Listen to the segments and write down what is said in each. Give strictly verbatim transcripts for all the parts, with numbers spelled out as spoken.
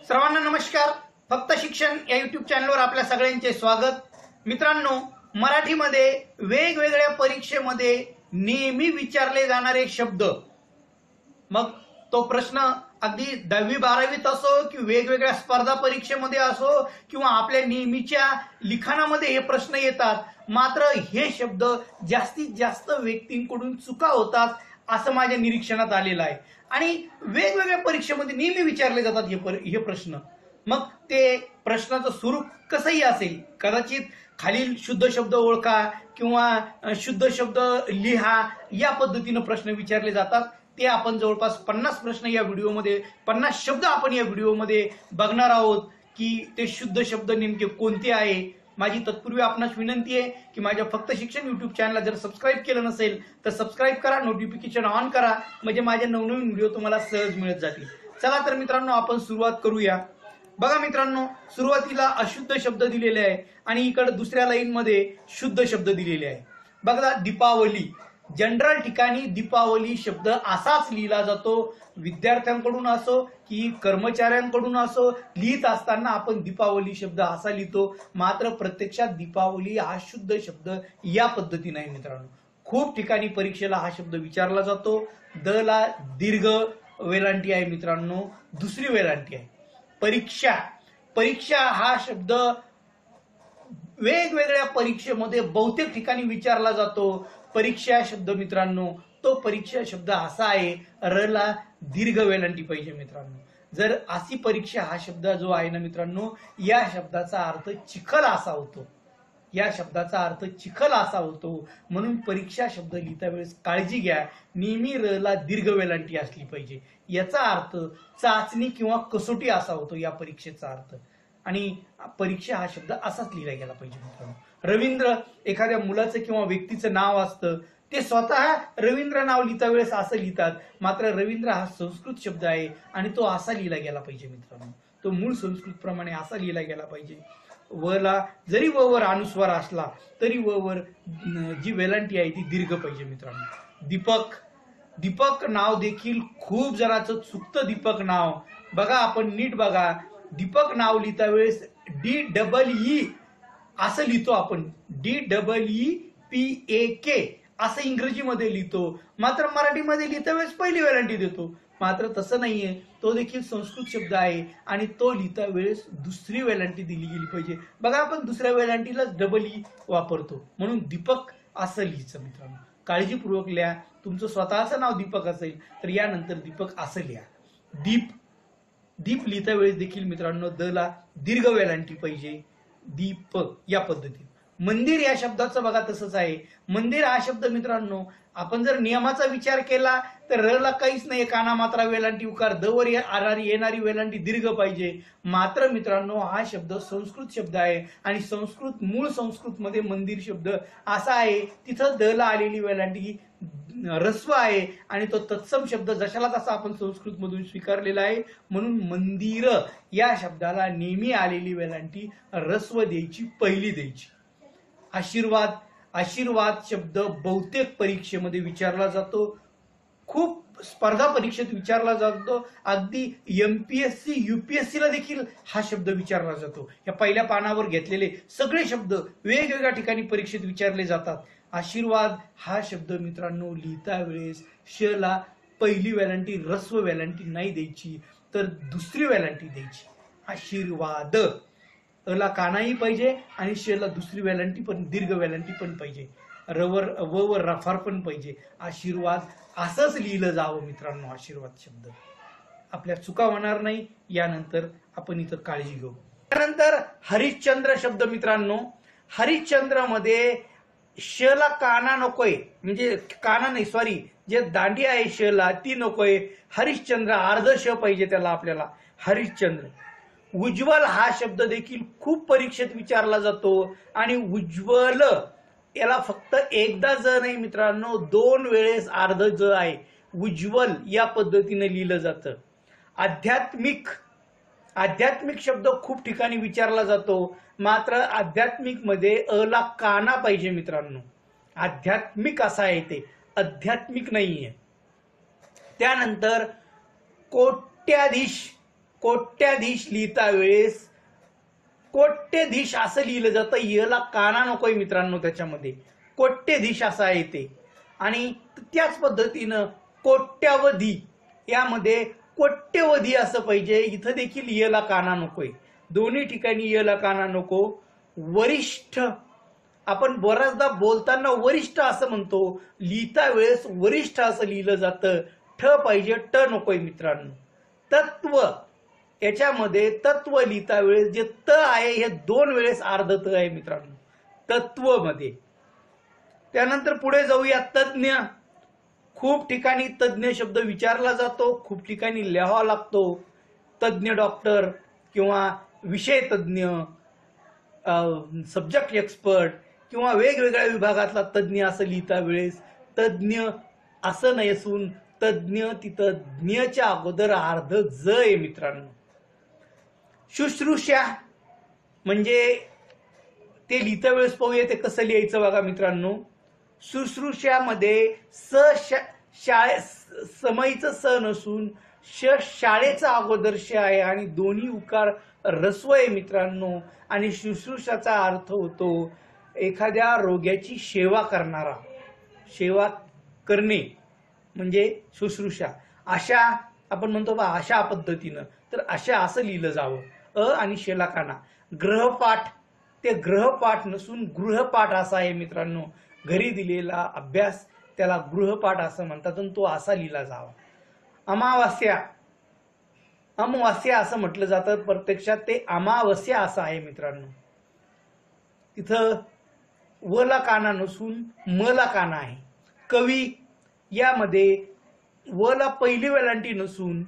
सर्वांना नमस्कार. फक्त शिक्षण या युट्यूब चॅनलवर आपल्या सगळ्यांचे स्वागत. मित्रांनो, मराठीमध्ये वेगवेगळ्या परीक्षेमध्ये नेहमी विचारले जाणारे शब्द, मग तो प्रश्न अगदी दहावी बारावीत असो की वेगवेगळ्या स्पर्धा परीक्षेमध्ये असो किंवा आपल्या नेहमीच्या लिखाणामध्ये हे प्रश्न येतात. मात्र हे शब्द जास्तीत जास्त व्यक्तींकडून चुका होतात असं माझ्या निरीक्षणात आलेलं आहे आणि वेगवेगळ्या परीक्षेमध्ये नेहमी विचारले जातात हे हे प्रश्न. मग ते प्रश्नाचं स्वरूप कसंही असेल, कदाचित खालील शुद्ध शब्द ओळखा किंवा शुद्ध शब्द लिहा या पद्धतीनं प्रश्न विचारले जातात. ते आपण जवळपास पन्नास प्रश्न या व्हिडिओमध्ये, पन्नास शब्द आपण या व्हिडिओमध्ये बघणार आहोत की ते शुद्ध शब्द नेमके कोणते आहे. माझी तत्पूर्वी आपणास विनंती आहे की माझ्या फक्त शिक्षण युट्यूब चॅनलला जर सबस्क्राईब केलं नसेल तर सबस्क्राईब करा, नोटिफिकेशन ऑन करा, म्हणजे माझे नवनवीन व्हिडिओ तुम्हाला सहज मिळत जातील. चला तर मित्रांनो, आपण सुरुवात करूया. बघा मित्रांनो, सुरुवातीला अशुद्ध शब्द दिलेले आहे आणि इकडे दुसऱ्या लाईन मध्ये शुद्ध शब्द दिलेले आहे. बघा, दीपावली. जनरल ठिकाणी दीपावली शब्द असाच लिहिला जातो. विद्यार्थ्यांकडून असो की कर्मचाऱ्यांकडून असो, लिहित असताना आपण दीपावली शब्द असा लिहितो. मात्र प्रत्यक्षात दीपावली हा शुद्ध शब्द या पद्धतीने आहे. मित्रांनो, खूप ठिकाणी परीक्षेला हा शब्द विचारला जातो. द ला दीर्घ वेलांटी आहे मित्रांनो, दुसरी वेलांटी आहे. परीक्षा. परीक्षा हा शब्द वेगवेगळ्या परीक्षेमध्ये बहुतेक ठिकाणी विचारला जातो. परीक्षा शब्द मित्रांनो, तो परीक्षा शब्द असा आहे, र ला दीर्घ वेलांटी पाहिजे मित्रांनो. जर अशी परीक्षा हा शब्द जो आहे ना मित्रांनो, या शब्दाचा अर्थ चिखल असा होतो. या शब्दाचा अर्थ चिखल असा होतो. म्हणून परीक्षा शब्द लिहिता वेळेस काळजी घ्या, नेहमी र ला दीर्घ वेलांटी असली पाहिजे. याचा अर्थ चाचणी किंवा कसोटी असा होतो या परीक्षेचा अर्थ. आणि परीक्षा हा शब्द असाच लिहिला गेला पाहिजे मित्रांनो. रवींद्र एखाद्या मुलाचं किंवा व्यक्तीचं नाव असतं, ते स्वतः रवींद्र नाव लिहिता वेळेस असं लिहितात. मात्र रवींद्र हा संस्कृत शब्द आहे आणि तो असा लिहिला गेला पाहिजे मित्रांनो. तो मूळ संस्कृत प्रमाणे असा लिहिला गेला पाहिजे. व ला जरी व वर अनुस्वार असला तरी व वर जी वेलांटी आहे ती दीर्घ पाहिजे मित्रांनो. दीपक. दीपक नाव देखील खूप जणांचं चुकतं. दीपक नाव बघा, आपण नीट बघा. दीपक नाव लिहिता वेळेस डी डबल ई असं लिहितो आपण. D double E P A K असं इंग्रजीमध्ये लिहितो. मात्र मराठीमध्ये लिहिता वेळेस पहिली वेलांटी देतो. मात्र तसं नाहीये, तो देखील संस्कृत शब्द आहे आणि तो लिहिता वेळेस दुसरी वेलांटी दिली गेली पाहिजे. बघा, आपण दुसऱ्या वेलांटीला डबल ई वापरतो, म्हणून दीपक असं लिहायचं मित्रांनो. काळजीपूर्वक लिहा. तुमचं स्वतःचं नाव दीपक असेल तर यानंतर दीपक असं लिहा. दीप. दीप लिहिता वेळेस देखील मित्रांनो द ला दीर्घ वेलांटी पाहिजे. दीप या पद्धतीने. मंदिर या शब्दाचं बघा तसंच आहे. मंदिर हा शब्द मित्रांनो, आपण जर नियमाचा विचार केला तर र ला काहीच नाही, काना मात्रा वेलांटी उकार, द वर येणारी वेलांटी दीर्घ पाहिजे. मात्र मित्रांनो, हा शब्द संस्कृत शब्द आहे आणि संस्कृत मूळ संस्कृत मध्ये मंदिर शब्द असा आहे, तिथं द ला आलेली वेलांटी रस्व आहे आणि तो तत्सम शब्द जशाला तसा आपण संस्कृत मधून स्वीकारलेला आहे. म्हणून मंदिर या शब्दाला नेहमी आलेली वेलांटी रस्व द्यायची, पहिली द्यायची. आशीर्वाद. आशीर्वाद शब्द बहुतेक परीक्षेमध्ये विचारला जातो. खूप स्पर्धा परीक्षेत विचारला जातो. अगदी एमपीएससी युपीएससी ला देखील हा शब्द विचारला जातो. या पहिल्या पानावर घेतलेले सगळे शब्द वेगवेगळ्या ठिकाणी परीक्षेत विचारले जातात. आशीर्वाद हा शब्द मित्रांनो लिहिता वेळेस श ला पहिली वेलांटी रस्व वेलांटी नाही द्यायची, तर दुसरी वेलांटी द्यायची. आशीर्वाद. ला कानाही पाहिजे आणि श ला दुसरी वेलांटी पण, दीर्घ वेलांटी पण पाहिजे. रवर व वर रफार पण पाहिजे. आशीर्वाद असंच लिहिलं जावं मित्रांनो. आशीर्वाद शब्द आपल्या चुका होणार नाही. यानंतर आपण इथं काळजी घेऊ. त्यानंतर हरिश्चंद्र शब्द मित्रांनो, हरिश्चंद्र मध्ये श ला काना नकोय, म्हणजे काना नाही सॉरी जे दांडी आहे श ला ती नकोय. हरिश्चंद्र अर्ध श पाहिजे त्याला आपल्याला. हरिश्चंद्र. उज्ज्वल हा शब्द देखील खूप परीक्षेत विचारला जातो आणि उज्ज्वल याला फक्त एकदा ज नाही मित्रांनो, दोन वेळेस अर्ध ज आहे. उज्ज्वल या पद्धतीने लिहिलं जातं. आध्यात्मिक. आध्यात्मिक शब्द खूप ठिकाणी विचारला जातो. मात्र आध्यात्मिक मध्ये अ ला काना पाहिजे मित्रांनो. आध्यात्मिक असा आहे, ते आध्यात्मिक नाहीये. त्यानंतर कोट्याधीश. कोट्याधीश लिहिता वेळेस कोट्यधीश असं लिहिलं जातं, यला काना नकोय मित्रांनो, त्याच्यामध्ये कोट्यधीश असं आहे ते. आणि त्याच पद्धतीनं कोट्यावधी, यामध्ये कोट्यवधी असं पाहिजे, इथं देखील यला काना नकोय, दोन्ही ठिकाणी यला काना नको. वरिष्ठ, आपण बऱ्याचदा बोलताना वरिष्ठ असं म्हणतो, लिहिता वेळेस वरिष्ठ असं लिहिलं जातं, ठ पाहिजे, ट नकोय मित्रांनो. तत्व, याच्यामध्ये तत्व लिहिता वेळेस जे त आहे हे दोन वेळेस अर्ध त आहे मित्रांनो, तत्व मध्ये. त्यानंतर पुढे जाऊया, तज्ञ. खूप ठिकाणी तज्ञ शब्द विचारला जातो, खूप ठिकाणी लिहावा लागतो. तज्ञ डॉक्टर किंवा विषय तज्ञ, सब्जेक्ट एक्सपर्ट किंवा वेगवेगळ्या विभागातला तज्ञ असं लिहिता वेळेस तज्ञ असं नसून तज्ञ तिथं ज्ञच्या अगोदर अर्ध ज आहे मित्रांनो. शुश्रूषा म्हणजे ते लिहिता वेळेस पाहूया ते कसं लिहायचं बघा मित्रांनो. शुश्रूषामध्ये स शाळे समयीचं स नसून श शाळेचा अगोदर श आहे आणि दोन्ही उकार रस्व आहे मित्रांनो. आणि शुश्रूषाचा अर्थ होतो एखाद्या रोग्याची सेवा करणारा, सेवा करणे म्हणजे शुश्रूषा. अशा आपण म्हणतो बा अशा पद्धतीनं, तर अशा असं लिहिलं जावं, अ आणि शेला काना. ग्रहपाठ, ते ग्रहपाठ नसून गृहपाठ असा आहे मित्रांनो. घरी दिलेला अभ्यास त्याला गृहपाठ असं म्हणतात आणि तो असा लिहिला जावा. अमावास्या, अमावास्या असं म्हटलं जातं, प्रत्यक्षात ते अमावस्या असं आहे मित्रांनो. तिथं वला काना नसून मला काना आहे. कवी, यामध्ये वला पहिली वेलांटी नसून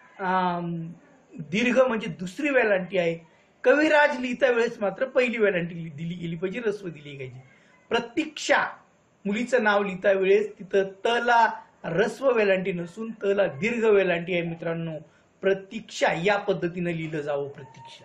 दीर्घ म्हणजे दुसरी वेलांटी आहे. कविराज लिहिता वेळेस मात्र पहिली वेलांटी दिली गेली पाहिजे, रस्व दिली पाहिजे. प्रतीक्षा, मुलीचं नाव लिहिता वेळेस तिथं तला रस्व वेलांटी नसून तला दीर्घ वेलांटी आहे मित्रांनो. प्रतीक्षा या पद्धतीनं लिहिलं जावं, प्रतीक्षा.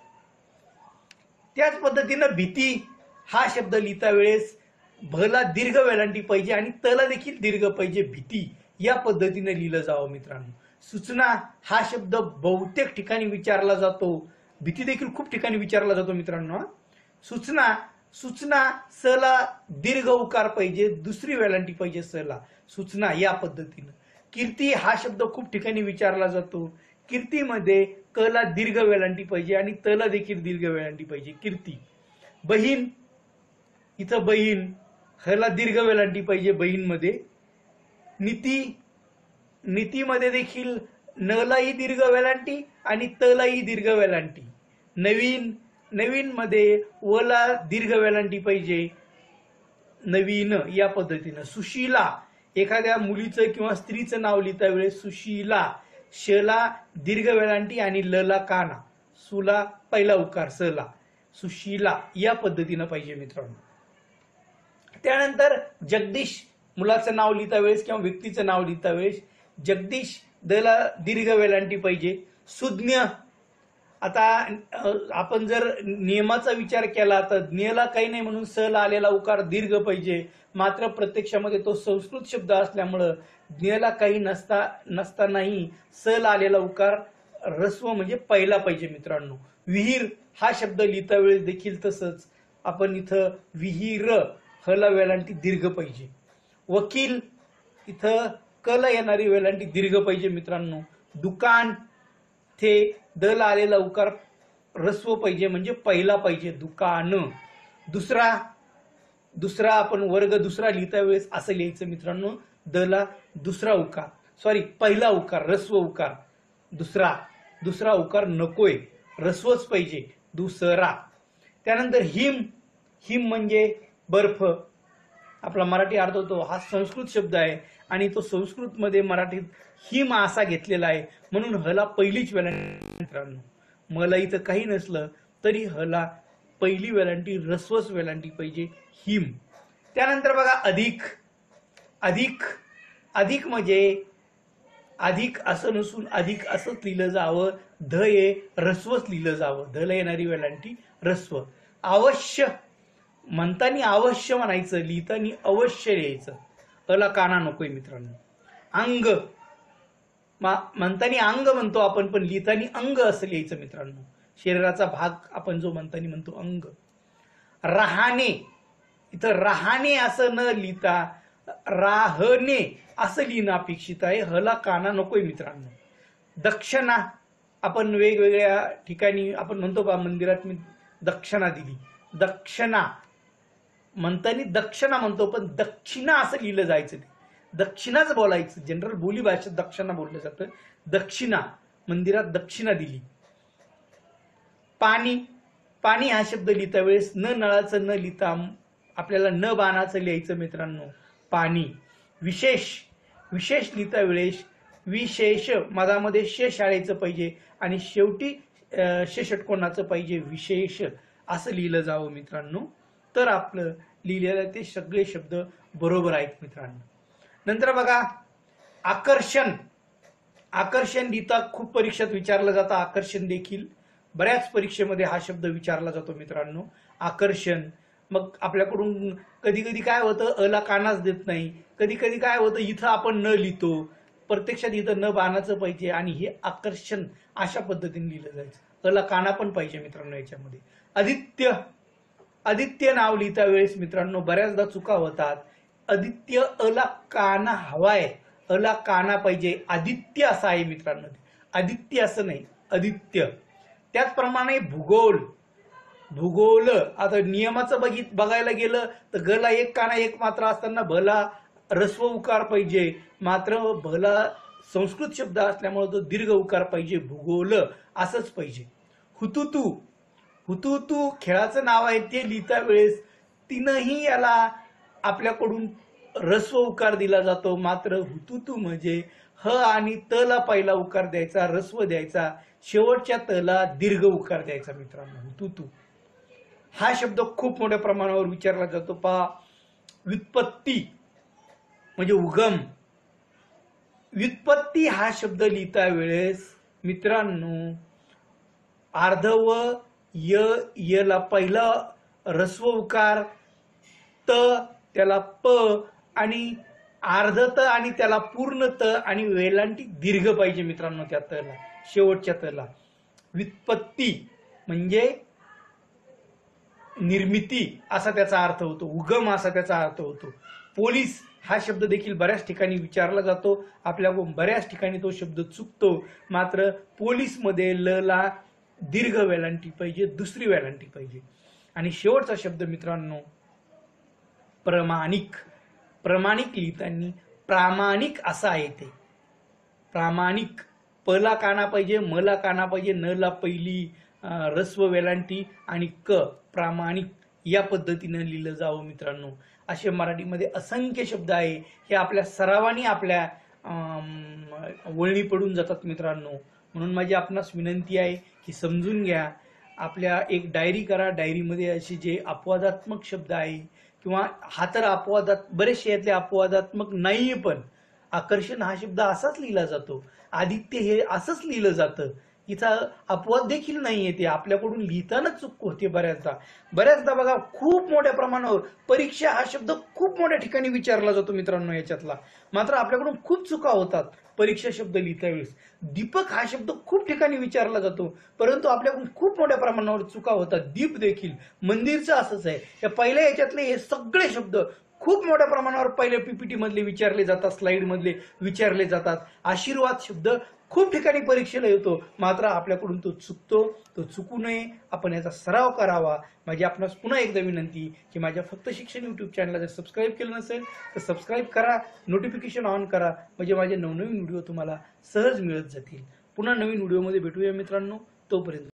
त्याच पद्धतीनं भीती हा शब्द लिहिता वेळेस भला दीर्घ वेलांटी पाहिजे आणि तला देखील दीर्घ पाहिजे, भीती या पद्धतीने लिहिलं जावं मित्रांनो. सूचना हा शब्द बहुतेक ठिकाणी विचारला जातो, भीती देखील खूप ठिकाणी विचारला जातो मित्रांनो. सूचना, सूचना सला दीर्घ उकार पाहिजे, दुसरी वेलांटी पाहिजे सला, सूचना या पद्धतीनं. कीर्ती हा शब्द खूप ठिकाणी विचारला जातो, कीर्तीमध्ये कला दीर्घ वेलांटी पाहिजे आणि तला देखील दीर्घ वेलांटी पाहिजे, कीर्ती. बहीण, इथं बहीण ह्याला दीर्घ वेलांटी पाहिजे बहीणमध्ये. नीती, नीतीमध्ये देखील नलाही दीर्घ वेलांटी आणि तलाही दीर्घ वेलांटी. नवीन, नवीन मध्ये वला दीर्घ वेलांटी पाहिजे, नवीन या पद्धतीनं. सुशीला, एखाद्या मुलीचं किंवा स्त्रीचं नाव लिहिता वेळेस सुशीला, शला दीर्घ वेलांटी आणि लला काना, सुला पहिला उकार सला, सुशीला या पद्धतीनं पाहिजे मित्रांनो. त्यानंतर जगदीश, मुलाचं नाव लिहिता वेळेस किंवा व्यक्तीचं नाव लिहिता वेळेस जगदीश दला दीर्घ वेलांटी पाहिजे. सुज्ञ, आता आपण जर नियमाचा विचार केला तर ज्ञला काही नाही म्हणून स ला आलेला उकार दीर्घ पाहिजे, मात्र प्रत्यक्षामध्ये तो संस्कृत शब्द असल्यामुळं ज्ञला काही नसता नसतानाही स ला आलेला उकार रस्व म्हणजे पहिला पाहिजे मित्रांनो. विहीर हा शब्द लिहिता वेळेस देखील तसंच आपण इथं विहीर हला वेलांटी दीर्घ पाहिजे. वकील, इथं कला येणारी वेलांटी दीर्घ पाहिजे मित्रांनो. दुकान, थे दला आलेला उकार रस्व पाहिजे म्हणजे पहिला पाहिजे, दुकान. दुसरा, दुसरा आपण वर्ग दुसरा लिहिता वेळेस असं लिहायचं मित्रांनो, दला दुसरा उकार, सॉरी पहिला उकार रस्व उकार. दुसरा, दुसरा उकार नकोय, रस्वच पाहिजे, दुसरा. त्यानंतर हिम, हिम म्हणजे बर्फ, आपला मराठी अर्थ होतो, हा संस्कृत शब्द आहे आणि तो संस्कृत मध्ये मराठीत हिम असा घेतलेला आहे म्हणून हला पहिलीच वेलांटी मित्रांनो. मला इथं काही नसलं तरी हला पहिली वेलांटी रस्वच वेलांटी पाहिजे, हिम. त्यानंतर बघा अधिक, अधिक, अधिक म्हणजे अधिक असं नसून अधिक असंच लिहिलं जावं, ध ये रस्वच लिहिलं जावं, धला येणारी वेलांटी रस्व. अवश्य, म्हणताना अवश्य म्हणायचं, लिहिताना अवश्य लिहायचं, अला काना नकोय मित्रांनो. अंग, म्हणताना अंग म्हणतो आपण, पण लिहिताना अंग असं लिहायचं मित्रांनो. शरीराचा भाग आपण जो म्हणताना म्हणतो अंग. राहणे, इथं राहणे असं न लिहिता राहणे असं लिहिणं अपेक्षित आहे. हला काना नकोय मित्रांनो. दक्षिणा, आपण वेगवेगळ्या ठिकाणी आपण म्हणतो बा मंदिरात मी दक्षिणा दिली, दक्षिणा म्हणताना दक्षिणा म्हणतो, पण दक्षिणा असं लिहिलं जायचं नाही, दक्षिणाच बोलायचं. जनरल बोली भाषेत दक्षिणा बोललं जातं. दक्षिणा, मंदिरात दक्षिणा दिली. पाणी, पाणी हा शब्द लिहिता वेळेस न नळाचं न लिहिता आपल्याला न बाणाचं लिहायचं मित्रांनो, पाणी. विशेष, विशेष लिहिता वेळेस विशेष मधामध्ये शेष आळायचं पाहिजे आणि शेवटी शेषटकोणाचं पाहिजे, विशेष असं लिहिलं जावं मित्रांनो, तर आपलं लिहिलेलं ते सगळे शब्द बरोबर आहेत मित्रांनो. नंतर बघा आकर्षण. आकर्षण लिहिता खूप परीक्षेत विचारलं जातं. आकर्षण देखील बऱ्याच परीक्षेमध्ये हा शब्द विचारला जातो मित्रांनो, आकर्षण. मग आपल्याकडून कधी कधी काय होतं, अला कानाच देत नाही, कधी कधी काय होतं इथं आपण न लिहितो, प्रत्यक्षात इथं न बाणाचं पाहिजे आणि हे आकर्षण अशा पद्धतीने लिहिलं जायचं. अला काना पण पाहिजे मित्रांनो याच्यामध्ये. आदित्य, आदित्य नाव लिहिता वेळेस मित्रांनो बऱ्याचदा चुका होतात. आदित्य अला काना हवाय, अला काना पाहिजे, आदित्य असा आहे मित्रांनो, आदित्य असं नाही, आदित्य. त्याचप्रमाणे भूगोल, भूगोल. आता नियमाचं बघित बघायला गेलं तर गला एक काना एक मात्रा असताना भला रस्व उकार पाहिजे, मात्र भला संस्कृत शब्द असल्यामुळे तो दीर्घ उकार पाहिजे, भूगोल असंच पाहिजे. हुतुतू, हुतुतू खेळाचं नाव आहे, ते लिहिता वेळेस तीनही याला आपल्याकडून रस्व उकार दिला जातो, मात्र हुतुतू म्हणजे ह आणि त ला पहिला उकार द्यायचा, रस्व द्यायचा, शेवटच्या त ला दीर्घ उकार द्यायचा मित्रांनो, हुतुतू. हा शब्द खूप मोठ्या प्रमाणावर विचारला जातो. पहा, व्युत्पत्ती म्हणजे उगम. व्युत्पत्ती हा शब्द लिहिता वेळेस मित्रांनो अर्धव य यला पहिला रस्व उकार, त त्याला प आणि अर्ध त आणि त्याला पूर्ण त आणि वेलांटी दीर्घ पाहिजे मित्रांनो त्या तला, शेवटच्या तला. व्युत्पत्ती म्हणजे निर्मिती असा त्याचा अर्थ होतो, उगम असा त्याचा अर्थ होतो. पोलीस हा शब्द देखील बऱ्याच ठिकाणी विचारला जातो, आपल्या बऱ्याच ठिकाणी तो शब्द चुकतो, मात्र पोलीस मध्ये ल ला दीर्घ वेलांटी पाहिजे, दुसरी वेलांटी पाहिजे. आणि शेवटचा शब्द मित्रांनो प्रमाणिक. प्रमाणिक लिहिताना प्रामाणिक असा आहे ते, प्रामाणिक. पला काना पाहिजे, मला काना पाहिजे, न ला पहिली रस्व वेलांटी आणि क, प्रामाणिक या पद्धतीने लिहिलं जावं मित्रांनो. असे मराठीमध्ये असंख्य शब्द आहे, हे आपल्या सरावानी आपल्या वळणी पडून जातात मित्रांनो. म्हणून माझी आपणास विनंती आहे की समजून घ्या, आपल्या एक डायरी करा, डायरीमध्ये असे जे अपवादात्मक शब्द आहे किंवा हा तर अपवादात बरेचसे यातले अपवादात्मक नाहीये, पण आकर्षण हा शब्द असाच लिहिला जातो, आदित्य हे असंच लिहिलं जातं, इथं अपवाद देखील नाहीये, ते आपल्याकडून लिहिताना चूक होते बऱ्याचदा. बऱ्याचदा बघा खूप मोठ्या प्रमाणावर परीक्षा हा शब्द खूप मोठ्या ठिकाणी विचारला जातो मित्रांनो याच्यातला, मात्र आपल्याकडून खूप चुका होतात परीक्षा शब्द लिहिता वेळेस. दीपक हा शब्द खूप ठिकाणी विचारला जातो, परंतु आपल्याकडून खूप मोठ्या प्रमाणावर चुका होतात. दीप देखील, मंदिरचं असंच आहे. या पहिल्या याच्यातले हे सगळे शब्द खूप मोठ्या प्रमाणावर पहिले पीपीटी मधले विचारले जातात, स्लाइड मधले विचारले जातात. आशीर्वाद शब्द खूप ठिकाणी परीक्षेला येतो, मात्र आपल्याकडून तो चुकतो, तो चुकू नये, आपण याचा सराव करावा. माझी आपणास पुन्हा एकदा विनंती की माझ्या फक्त शिक्षण युट्यूब चॅनलला जर सबस्क्राईब केलं नसेल तर सबस्क्राईब करा, नोटिफिकेशन ऑन करा, म्हणजे माझे नवनवीन व्हिडिओ तुम्हाला सहज मिळत जातील. पुन्हा नवीन व्हिडिओमध्ये भेटूया मित्रांनो, तोपर्यंत